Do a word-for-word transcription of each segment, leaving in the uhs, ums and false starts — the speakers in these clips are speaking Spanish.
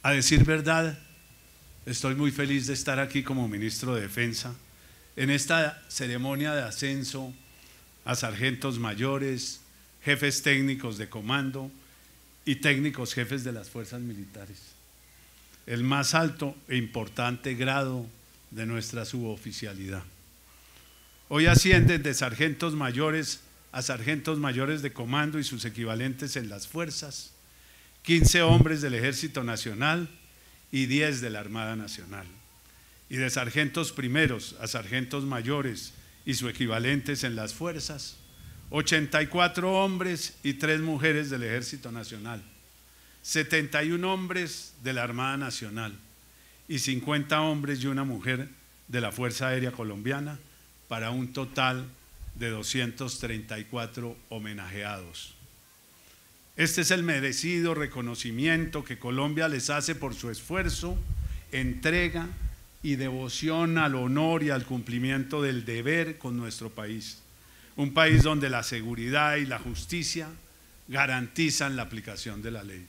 A decir verdad, estoy muy feliz de estar aquí como ministro de Defensa en esta ceremonia de ascenso a sargentos mayores, jefes técnicos de comando y técnicos jefes de las fuerzas militares. El más alto e importante grado de nuestra suboficialidad. Hoy ascienden de sargentos mayores a sargentos mayores de comando y sus equivalentes en las fuerzas, quince hombres del Ejército Nacional y diez de la Armada Nacional, y de sargentos primeros a sargentos mayores y sus equivalentes en las fuerzas, ochenta y cuatro hombres y tres mujeres del Ejército Nacional, setenta y un hombres de la Armada Nacional y cincuenta hombres y una mujer de la Fuerza Aérea Colombiana, para un total de doscientos treinta y cuatro homenajeados. Este es el merecido reconocimiento que Colombia les hace por su esfuerzo, entrega y devoción al honor y al cumplimiento del deber con nuestro país. Un país donde la seguridad y la justicia garantizan la aplicación de la ley.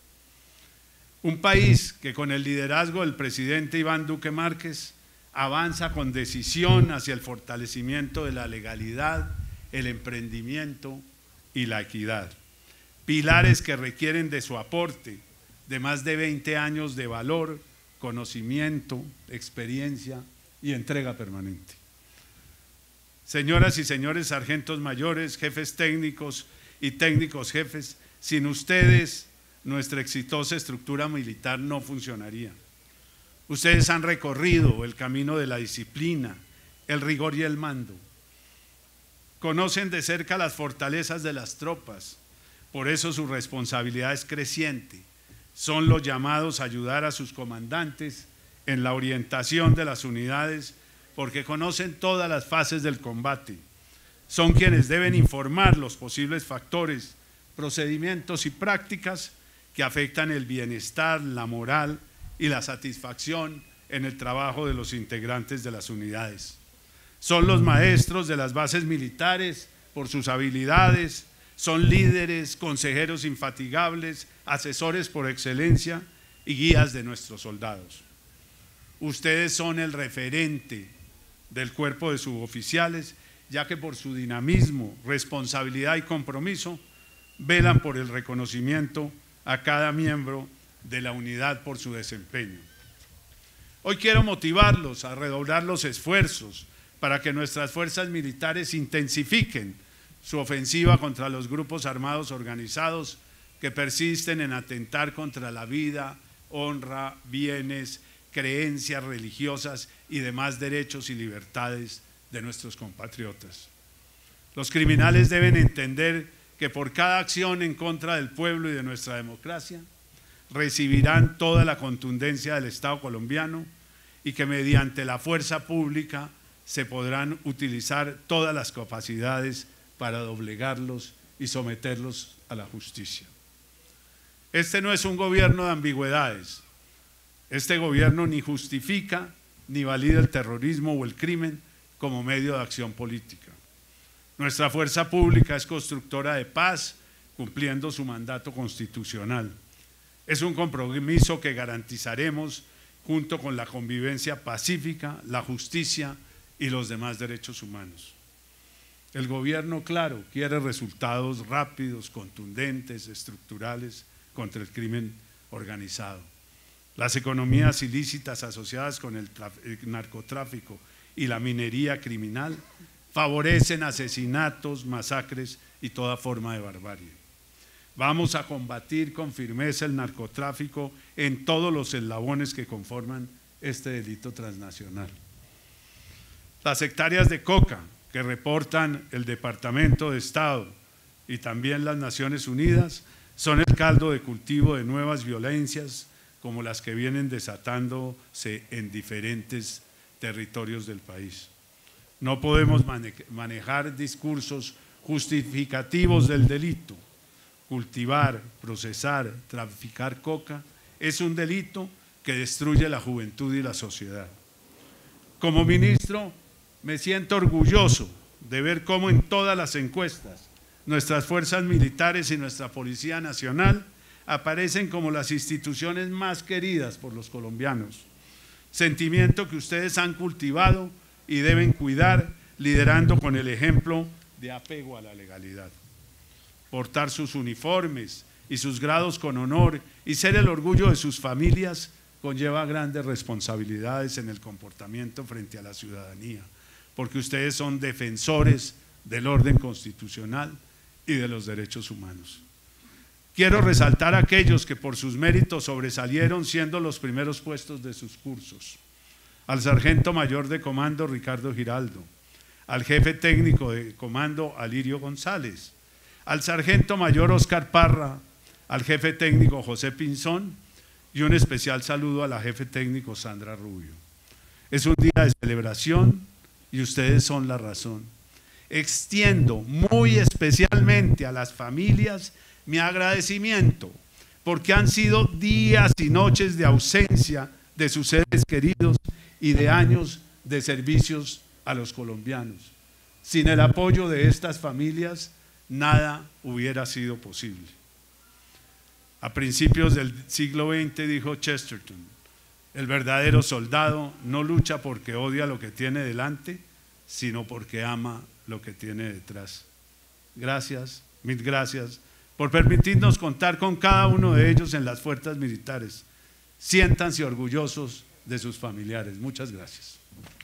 Un país que con el liderazgo del presidente Iván Duque Márquez avanza con decisión hacia el fortalecimiento de la legalidad, el emprendimiento y la equidad. Pilares que requieren de su aporte de más de veinte años de valor, conocimiento, experiencia y entrega permanente. Señoras y señores sargentos mayores, jefes técnicos y técnicos jefes, sin ustedes nuestra exitosa estructura militar no funcionaría. Ustedes han recorrido el camino de la disciplina, el rigor y el mando. Conocen de cerca las fortalezas de las tropas, por eso su responsabilidad es creciente. Son los llamados a ayudar a sus comandantes en la orientación de las unidades, porque conocen todas las fases del combate. Son quienes deben informar los posibles factores, procedimientos y prácticas que afectan el bienestar, la moral y la satisfacción en el trabajo de los integrantes de las unidades. Son los maestros de las bases militares por sus habilidades, son líderes, consejeros infatigables, asesores por excelencia y guías de nuestros soldados. Ustedes son el referente del cuerpo de suboficiales, ya que por su dinamismo, responsabilidad y compromiso velan por el reconocimiento a cada miembro de la unidad por su desempeño. Hoy quiero motivarlos a redoblar los esfuerzos para que nuestras fuerzas militares intensifiquen su ofensiva contra los grupos armados organizados que persisten en atentar contra la vida, honra, bienes, creencias religiosas y demás derechos y libertades de nuestros compatriotas. Los criminales deben entender que por cada acción en contra del pueblo y de nuestra democracia recibirán toda la contundencia del Estado colombiano y que mediante la fuerza pública se podrán utilizar todas las capacidades para doblegarlos y someterlos a la justicia. Este no es un gobierno de ambigüedades. Este gobierno ni justifica ni valida el terrorismo o el crimen como medio de acción política. Nuestra fuerza pública es constructora de paz, cumpliendo su mandato constitucional. Es un compromiso que garantizaremos junto con la convivencia pacífica, la justicia y los demás derechos humanos. El gobierno, claro, quiere resultados rápidos, contundentes, estructurales contra el crimen organizado. Las economías ilícitas asociadas con el, el narcotráfico y la minería criminal favorecen asesinatos, masacres y toda forma de barbarie. Vamos a combatir con firmeza el narcotráfico en todos los eslabones que conforman este delito transnacional. Las hectáreas de coca que reportan el Departamento de Estado y también las Naciones Unidas son el caldo de cultivo de nuevas violencias como las que vienen desatándose en diferentes territorios del país. No podemos manejar discursos justificativos del delito. Cultivar, procesar, traficar coca es un delito que destruye la juventud y la sociedad. Como ministro, me siento orgulloso de ver cómo en todas las encuestas nuestras fuerzas militares y nuestra Policía Nacional aparecen como las instituciones más queridas por los colombianos, sentimiento que ustedes han cultivado y deben cuidar, liderando con el ejemplo de apego a la legalidad. Portar sus uniformes y sus grados con honor y ser el orgullo de sus familias conlleva grandes responsabilidades en el comportamiento frente a la ciudadanía, porque ustedes son defensores del orden constitucional y de los derechos humanos. Quiero resaltar a aquellos que por sus méritos sobresalieron siendo los primeros puestos de sus cursos: al sargento mayor de comando Ricardo Giraldo, al jefe técnico de comando Alirio González, al sargento mayor Oscar Parra, al jefe técnico José Pinzón y un especial saludo a la jefe técnico Sandra Rubio. Es un día de celebración y ustedes son la razón. Extiendo muy especialmente a las familias mi agradecimiento porque han sido días y noches de ausencia de sus seres queridos y de años de servicios a los colombianos. Sin el apoyo de estas familias, nada hubiera sido posible. A principios del siglo veinte dijo Chesterton: el verdadero soldado no lucha porque odia lo que tiene delante, sino porque ama lo que tiene detrás. Gracias, mil gracias por permitirnos contar con cada uno de ellos en las fuerzas militares. Siéntanse orgullosos de sus familiares. Muchas gracias.